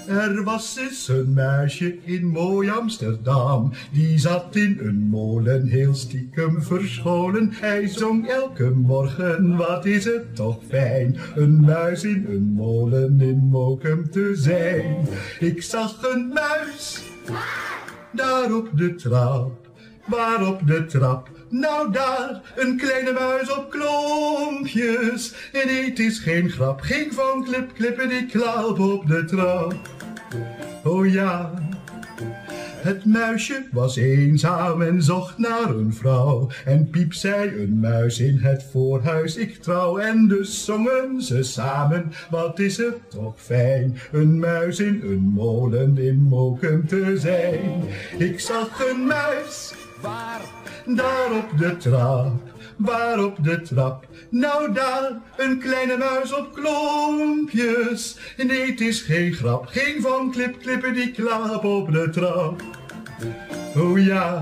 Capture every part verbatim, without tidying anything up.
Er was eens een muisje in mooi Amsterdam, die zat in een molen heel stiekem verscholen. Hij zong elke morgen, wat is het toch fijn, een muis in een molen in Mokum te zijn. Ik zag een muis, daar op de trap, waar op de trap? Nou daar, een kleine muis op klompjes. En nee, het is geen grap, ging van klip, klippen die klap op de trap. Oh ja, het muisje was eenzaam en zocht naar een vrouw. En Piep zei, een muis in het voorhuis, ik trouw. En dus zongen ze samen, wat is het toch fijn, een muis in een molen in Mokum te zijn. Ik zag een muis, waar? Daar op de trap, waar op de trap? Nou daar, een kleine muis op klompjes. Nee, het is geen grap, ging van klip, klippen die klap op de trap. Oh ja,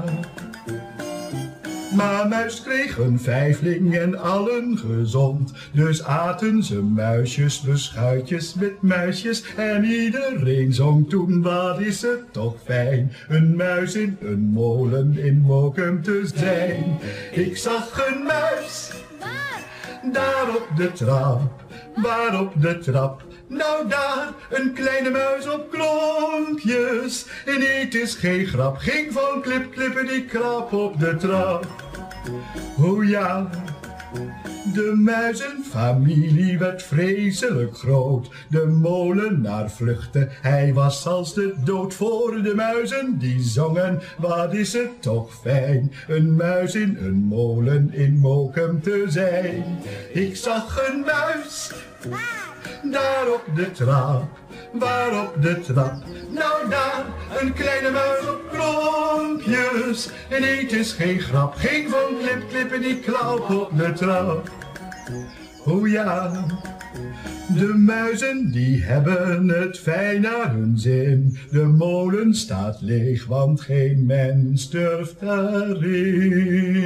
maar muis kreeg een vijfling en allen gezond. Dus aten ze muisjes, beschuitjes met muisjes. En iedereen zong toen, wat is het toch fijn, een muis in een molen in Mokum te zijn. Ik zag een muis, daar op de trap, waar op de trap? Nou daar, een kleine muis op klompjes. En nee, het is geen grap, ging van klip, klippen die krap op de trap. Oh ja, de muizenfamilie werd vreselijk groot. De molenaar vluchtte, hij was als de dood. Voor de muizen die zongen, wat is het toch fijn, een muis in een molen in Mokum te zijn. Ik zag een muis, daar op de trap, waar op de trap? Nou daar, een kleine muis op klompjes. En nee, het is geen grap, ging van klip, klippen die klap op de trap. Oh ja, de muizen die hebben het fijn naar hun zin. De molen staat leeg, want geen mens durft erin.